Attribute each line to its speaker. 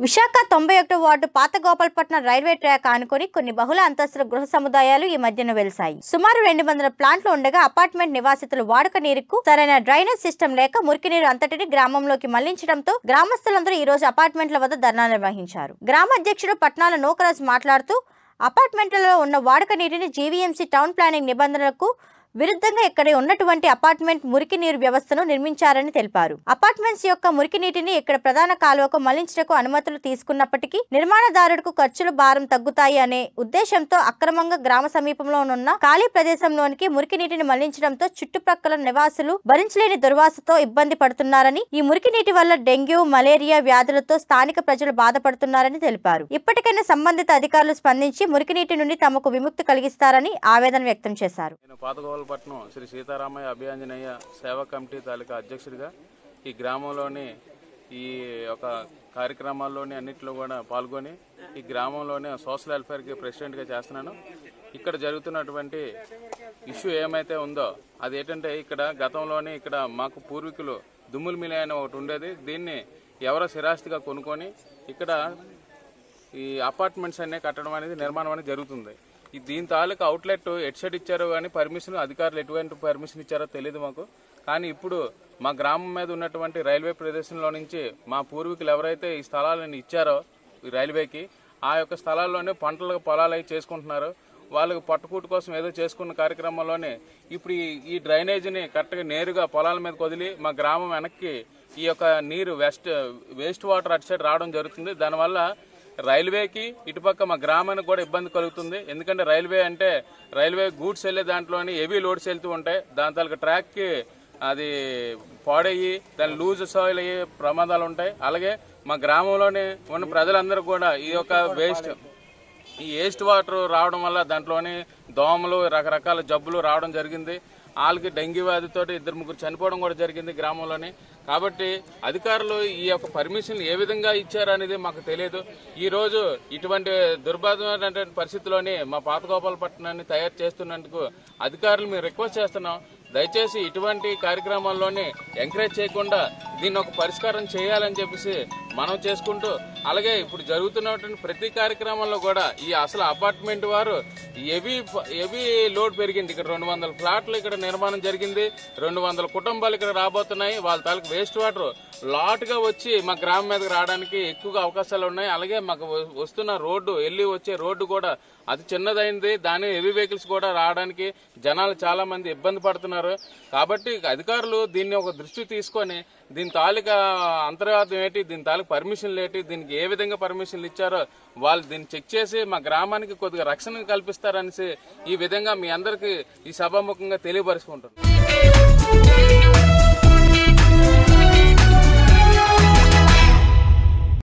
Speaker 1: Visakha 91 ward పాత Gopalapatnam railway track ఆనుకొని కొన్ని బహుళ అంతస్తుల గృహ సముదాయాలు ఈ మధ్యన వెలిశాయి. సుమారు 200 ప్లాంట్లు ఉండగా అపార్ట్మెంట్ నివాసితులు వాడుక నీరుకు సరైన డ్రైనేజ్ సిస్టమ్ లేక మురికి నీరు అంతటిని గ్రామంలోకి మళ్లించడంతో గ్రామస్తులందరూ ఈ రోజు అపార్ట్మెంట్ల వద్ద ధర్నా నిర్వహించారు. గ్రామ అధ్యక్షుడు పట్నాల నూకరాజ్ మాట్లాడుతూ అపార్ట్మెంట్లలో ఉన్న వాడుక నీటిని జీవీఎంసీ టౌన్ ప్లానింగ్ నిబంధనలకు విరుద్ధంగా ఇక్కడ ఉన్నటువంటి అపార్ట్మెంట్ మురికి నీరు వ్యవస్థను నిర్మించారని తెలిపారు. అపార్ట్మెంట్స్ యొక్క మురికి నీటిని ఇక్కడ ప్రధాన కాలువకు మళ్లించడానికి అనుమతులు తీసుకున్నప్పటికీ నిర్మాణదారుడికి ఖర్చుల భారం తగ్గుతాయి అనే ఉద్దేశంతో అక్రమంగా గ్రామ సమీపంలో ఉన్న ఖాళీ ప్రదేశంలోనికి మురికి నీటిని మళ్లించడంతో చుట్టుప్రక్కల నివాసులు భరించలేని దుర్వాసతో ఇబ్బంది పడుతున్నారని, ఈ మురికి నీటి వల్ల డెంగ్యూ, మలేరియా వ్యాధులతో స్థానిక ప్రజలు బాధపడుతున్నారని తెలిపారు. ఇప్పటికైనా సంబంధిత అధికారులు స్పందించి మురికి నీటి నుండి తమకు విముక్తి కలిగిస్తారని ఆవేదన వ్యక్తం చేశారు.
Speaker 2: పట్నం శ్రీ సీతారామయ్య అభియాంజనేయ సేవా కమిటీ తాలూకా అధ్యక్షుడిగా ఈ గ్రామంలోని ఈ ఒక కార్యక్రమాల్లోని అన్నింటిలో కూడా పాల్గొని ఈ గ్రామంలోనే సోషల్ వెల్ఫేర్కి ప్రెసిడెంట్గా చేస్తున్నాను. ఇక్కడ జరుగుతున్నటువంటి ఇష్యూ ఏమైతే ఉందో అది ఏంటంటే ఇక్కడ గతంలోనే ఇక్కడ మాకు పూర్వీకులు దుమ్ముల మిల్ అనే ఒకటి ఉండేది. దీన్ని ఎవరో స్థిరాస్తిగా కొనుక్కొని ఇక్కడ ఈ అపార్ట్మెంట్స్ అనే కట్టడం అనేది నిర్మాణం అనేది జరుగుతుంది. దీని తాలూకా అవుట్లెట్ ఎట్ సైడ్ ఇచ్చారో కానీ పర్మిషన్ అధికారులు ఎటువంటి పర్మిషన్ ఇచ్చారో తెలియదు మాకు. కానీ ఇప్పుడు మా గ్రామం మీద ఉన్నటువంటి రైల్వే ప్రదేశంలో నుంచి మా పూర్వీకులు ఎవరైతే ఈ స్థలాలను ఇచ్చారో ఈ రైల్వేకి ఆ యొక్క స్థలాల్లోనే పంటలకు పొలాలు అవి చేసుకుంటున్నారు. వాళ్ళకి పట్టుకూటు కోసం ఏదో చేసుకున్న కార్యక్రమంలోనే ఇప్పుడు ఈ డ్రైనేజీని కరెక్ట్గా నేరుగా పొలాల మీద వదిలి మా గ్రామం వెనక్కి ఈ యొక్క నీరు వేస్ట్ వాటర్ అటు సైడ్ రావడం జరుగుతుంది. దానివల్ల రైల్వేకి ఇటుపక్క మా గ్రామానికి కూడా ఇబ్బంది కలుగుతుంది. ఎందుకంటే రైల్వే అంటే రైల్వే గూడ్స్ వెళ్లే దాంట్లోని హెవీ లోడ్స్ వెళ్తూ ఉంటాయి. దాని తాలూకా ట్రాక్కి అది పాడయ్యి దాని లూజ్ సాయిల్ అయ్యే ప్రమాదాలు ఉంటాయి. అలాగే మా గ్రామంలోనే ఉన్న ప్రజలందరూ కూడా ఈ యొక్క వేస్ట్ వాటర్ రావడం వల్ల దాంట్లోని దోమలు రకరకాల జబ్బులు రావడం జరిగింది. వాళ్ళకి డెంగ్యూ వ్యాధితో 2-3 చనిపోవడం కూడా జరిగింది గ్రామంలోని. కాబట్టి అధికారులు ఈ యొక్క పర్మిషన్ ఏ విధంగా ఇచ్చారనేది మాకు తెలియదు. ఈ రోజు ఇటువంటి దుర్భరమైన పరిస్థితిలోని మా పాత గోపాలపట్నాన్ని తయారు చేస్తున్నందుకు అధికారులు మేము రిక్వెస్ట్ చేస్తున్నాం. దయచేసి ఇటువంటి కార్యక్రమాల్లోనే ఎంకరేజ్ చేయకుండా దీన్ని ఒక పరిష్కారం చేయాలని చెప్పేసి మనం చేసుకుంటూ, అలాగే ఇప్పుడు జరుగుతున్నటువంటి ప్రతి కార్యక్రమంలో కూడా ఈ అసలు అపార్ట్మెంట్ వారు హెవీ లోడ్ పెరిగింది. ఇక్కడ 200 ఫ్లాట్లు ఇక్కడ నిర్మాణం జరిగింది. 200 కుటుంబాలు ఇక్కడ రాబోతున్నాయి. వాళ్ళ తాలూకు వేస్ట్ వాటర్ లాట్గా వచ్చి మా గ్రామం మీదకి రావడానికి ఎక్కువగా అవకాశాలు ఉన్నాయి. అలాగే మాకు వస్తున్న రోడ్డు వచ్చే రోడ్డు కూడా అది చిన్నదైంది. దాని హెవీ వెహికల్స్ కూడా రావడానికి జనాలు చాలా మంది ఇబ్బంది పడుతున్నారు. కాబట్టి అధికారులు దీన్ని ఒక దృష్టి తీసుకొని దీని తాలూకా అంతర్గతం ఏంటి, దీని తాలూకా పర్మిషన్లు ఏంటి, దీనికి ఏ విధంగా పర్మిషన్లు ఇచ్చారో వాళ్ళు దీన్ని చెక్ చేసి మా గ్రామానికి కొద్దిగా రక్షణ కల్పిస్తారనేసి ఈ విధంగా మీ అందరికీ ఈ సభాముఖంగా తెలియపరుచుకుంటున్నారు.